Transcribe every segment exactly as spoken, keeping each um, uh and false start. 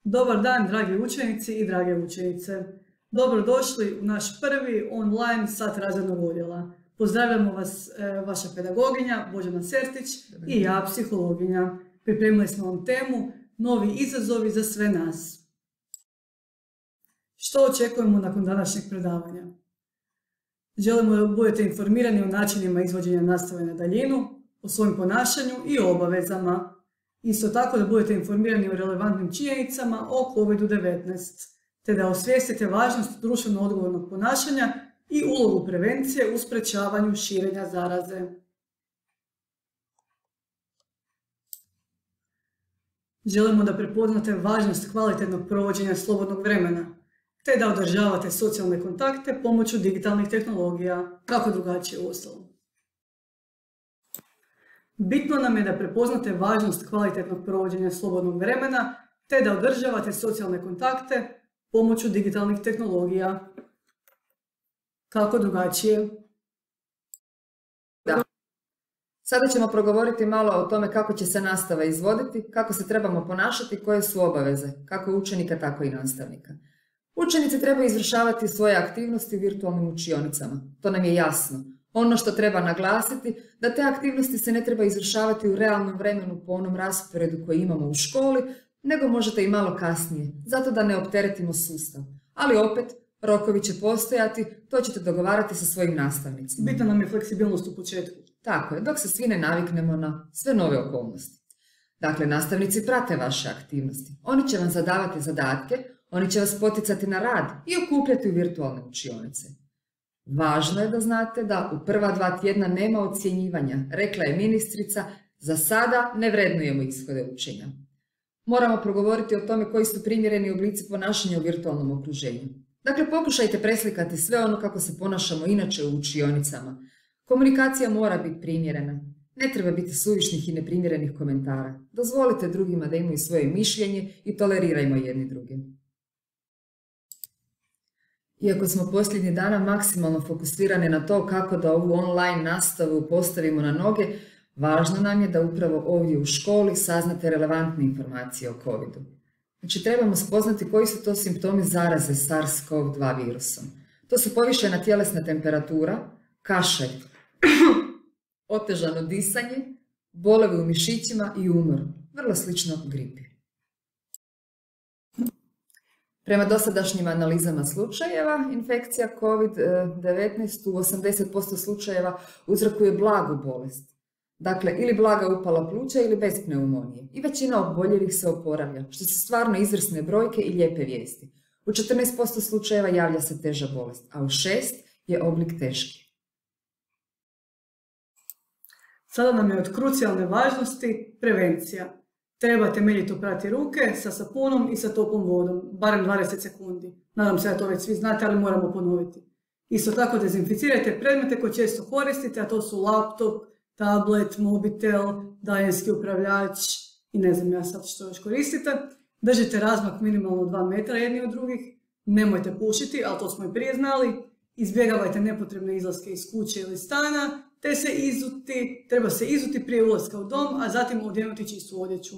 Dobar dan, dragi učenici i drage učenice. Dobrodošli u naš prvi online sat razrednog odjela. Pozdravljamo vas, vaša pedagoginja Božena Sertić i ja, psihologinja. Pripremili smo vam temu Novi izazovi za sve nas. Što očekujemo nakon današnjeg predavanja? Želimo da budete informirani o načinima izvođenja nastave na daljinu, o svojim ponašanju i obavezama. Isto tako da budete informirani o relevantnim činjenicama o kovid devetnaest, te da osvijestite važnost društveno odgovornog ponašanja i ulogu prevencije u sprečavanju širenja zaraze. Želimo da prepoznate važnost kvalitetnog provođenja slobodnog vremena, te da održavate socijalne kontakte pomoću digitalnih tehnologija, kako drugačije uostalom. Bitno nam je da prepoznate važnost kvalitetnog provođenja slobodnog vremena, te da održavate socijalne kontakte pomoću digitalnih tehnologija, kako drugačije. Da. Sada ćemo progovoriti malo o tome kako će se nastava izvoditi, kako se trebamo ponašati, koje su obaveze, kako učenika, tako i nastavnika. Učenici trebaju izvršavati svoje aktivnosti u virtualnim učionicama, to nam je jasno. Ono što treba naglasiti, da te aktivnosti se ne treba izvršavati u realnom vremenu po onom rasporedu koji imamo u školi, nego možete i malo kasnije, zato da ne opteretimo sustav. Ali opet, rokovi će postojati, to ćete dogovarati sa svojim nastavnicima. Bitna nam je fleksibilnost u početku. Tako je, dok se svi ne naviknemo na sve nove okolnosti. Dakle, nastavnici prate vaše aktivnosti. Oni će vam zadavati zadatke, oni će vas poticati na rad i okupljati u virtualne učionice. Važno je da znate da u prva dva tjedna nema ocjenjivanja, rekla je ministrica, za sada ne vrednujemo ishode učenja. Moramo progovoriti o tome koji su primjereni oblici ponašanja u virtualnom okruženju. Dakle, pokušajte preslikati sve ono kako se ponašamo inače u učionicama. Komunikacija mora biti primjerena. Ne treba biti suvišnih i neprimjerenih komentara. Dozvolite drugima da imaju svoje mišljenje i tolerirajmo jedni druge. Iako smo posljednjih dana maksimalno fokusirani na to kako da ovu online nastavu postavimo na noge, važno nam je da upravo ovdje u školi saznate relevantne informacije o covidu. Znači, trebamo spoznati koji su to simptomi zaraze SARS CoV dva virusom. To su povišena tjelesna temperatura, kašalj, otežano disanje, bolevi u mišićima i umor, vrlo slično gripi. Prema dosadašnjim analizama slučajeva, infekcija kovid devetnaest u osamdeset posto slučajeva uzrokuje blagu bolest. Dakle, ili blaga upala pluća ili bez pneumonije. I većina oboljelih se oporavlja, što su stvarno izvrsne brojke i lijepe vijesti. U četrnaest posto slučajeva javlja se teža bolest, a u šest je oblik teški. Sada nam je od krucijalne važnosti prevencija. Treba temeljito prati ruke sa sapunom i sa toplom vodom, barem dvadeset sekundi. Nadam se da to već svi znate, ali moramo ponoviti. Isto tako dezinficirajte predmete koje često koristite, a to su laptop, tablet, mobitel, daljinski upravljač i ne znam ja sad što još koristite. Držite razmak minimalno dva metra jedni od drugih. Nemojte pušiti, ali to smo i prije znali. Izbjegavajte nepotrebne izlaske iz kuće ili stana, te se izuti, treba se izuti prije ulaska u dom, a zatim odjenuti čistu odjeću.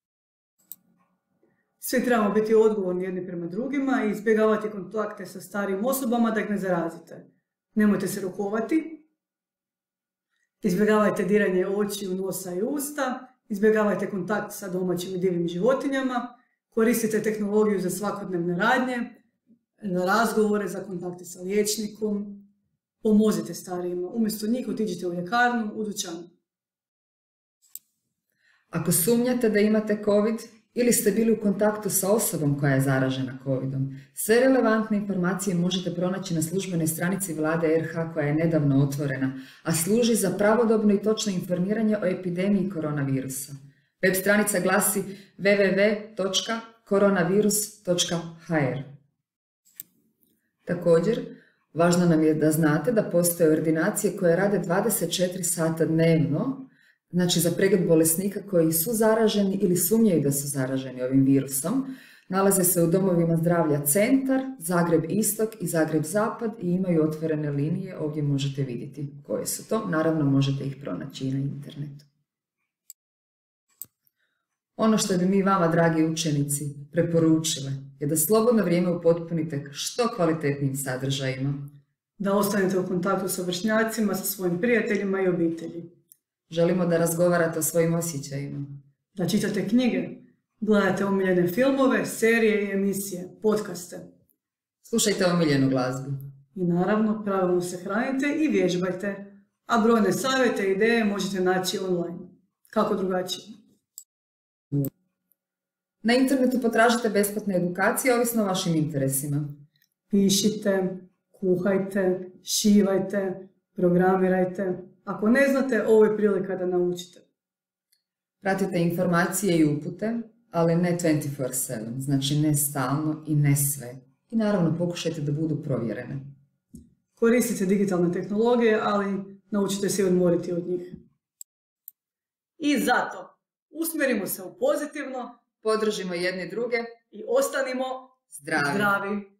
Svi trebamo biti odgovorni jedni prema drugima i izbjegavati kontakte sa starijim osobama da ih ne zarazite. Nemojte se rukovati, izbjegavajte diranje očiju, nosa i usta, izbjegavajte kontakt sa domaćim i divljim životinjama, koristite tehnologiju za svakodnevne radnje, za razgovore, za kontakte sa liječnikom. Pomozite starijima. Umjesto njih otiđite u ljekarnu, u dućan. Ako sumnjate da imate COVID ili ste bili u kontaktu sa osobom koja je zaražena covidom, sve relevantne informacije možete pronaći na službenoj stranici Vlade R H koja je nedavno otvorena, a služi za pravodobno i točno informiranje o epidemiji koronavirusa. Web stranica glasi w w w točka koronavirus točka h r. Također, važno nam je da znate da postoje ordinacije koje rade dvadeset četiri sata dnevno, znači za pregled bolesnika koji su zaraženi ili sumnjaju da su zaraženi ovim virusom. Nalaze se u domovima zdravlja Centar, Zagreb Istok i Zagreb Zapad i imaju otvorene linije, ovdje možete vidjeti koje su to, naravno možete ih pronaći i na internetu. Ono što bi mi vama, dragi učenici, preporučile je da slobodno vrijeme upotpunite što kvalitetnijim sadržajima. Da ostanete u kontaktu sa vršnjacima, sa svojim prijateljima i obitelji. Želimo da razgovarate o svojim osjećajima. Da čitate knjige, gledate omiljene filmove, serije i emisije, podcaste. Slušajte omiljenu glazbu. I naravno, pravilno se hranite i vježbajte, a brojne savjete i ideje možete naći online. Kako drugačije? Na internetu potražite besplatne edukacije ovisno o vašim interesima. Pišite, kuhajte, šivajte, programirajte. Ako ne znate, ovo je prilika da naučite. Pratite informacije i upute, ali ne dvanaest četiri sedam, znači ne stalno i ne sve. I naravno pokušajte da budu provjerene. Koristite digitalne tehnologije, ali naučite se i odmoriti od njih. I zato, usmjerimo se u pozitivno, podržimo jedni druge i ostanimo zdravi. zdravi.